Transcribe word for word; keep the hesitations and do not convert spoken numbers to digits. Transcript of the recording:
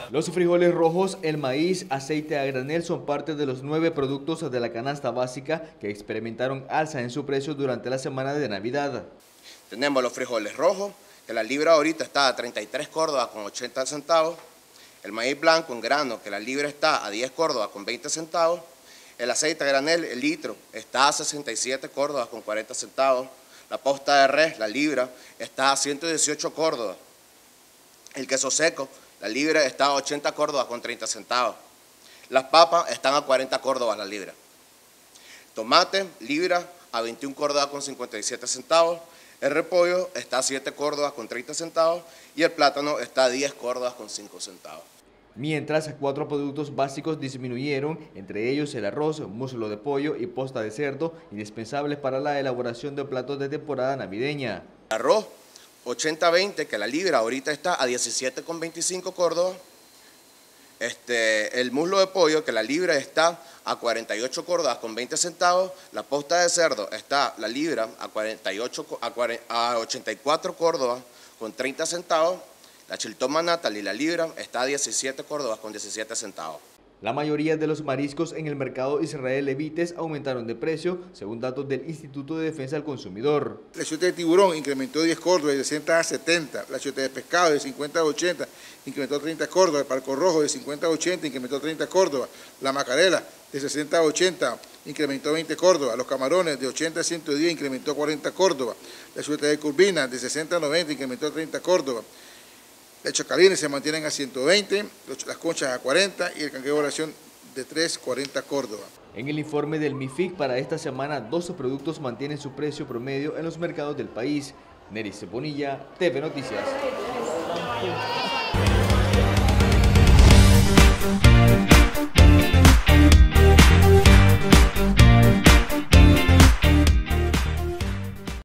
Los frijoles rojos, el maíz, aceite a granel son parte de los nueve productos de la canasta básica que experimentaron alza en su precio durante la semana de Navidad. Tenemos los frijoles rojos, que la libra ahorita está a treinta y tres córdobas con ochenta centavos. El maíz blanco en grano, que la libra está a diez córdobas con veinte centavos. El aceite a granel, el litro, está a sesenta y siete córdobas con cuarenta centavos. La posta de res, la libra, está a ciento dieciocho córdobas. El queso seco, la libra, está a ochenta córdobas con treinta centavos. Las papas están a cuarenta córdobas la libra. Tomate, libra, a veintiún córdobas con cincuenta y siete centavos. El repollo está a siete córdobas con treinta centavos. Y el plátano está a diez córdobas con cinco centavos. Mientras, cuatro productos básicos disminuyeron, entre ellos el arroz, muslo de pollo y posta de cerdo, indispensables para la elaboración de platos de temporada navideña. Arroz, ochenta veinte, que la libra ahorita está a diecisiete con veinticinco córdobas. Este, el muslo de pollo, que la libra está a cuarenta y ocho córdobas con veinte centavos. La posta de cerdo está la libra a, cuarenta y ocho, a, cuarenta, a ochenta y cuatro córdobas con treinta centavos. La chiltoma natal y la libra está a diecisiete córdobas con diecisiete centavos. La mayoría de los mariscos en el mercado Israel Levites aumentaron de precio, según datos del Instituto de Defensa del Consumidor. La chuleta de tiburón incrementó diez córdobas de sesenta a setenta. La chuleta de pescado de cincuenta a ochenta incrementó treinta córdobas. El palco rojo de cincuenta a ochenta incrementó treinta córdobas. La macarela de sesenta a ochenta incrementó veinte córdobas. Los camarones de ochenta a ciento diez incrementó cuarenta córdobas. La chuleta de curvina de sesenta a noventa incrementó treinta córdobas. Las chacalines se mantienen a ciento veinte, las conchas a cuarenta y el cangrejo de oración de tres a cuarenta córdobas. En el informe del MIFIC para esta semana, doce productos mantienen su precio promedio en los mercados del país. Nery Bonilla, T V Noticias.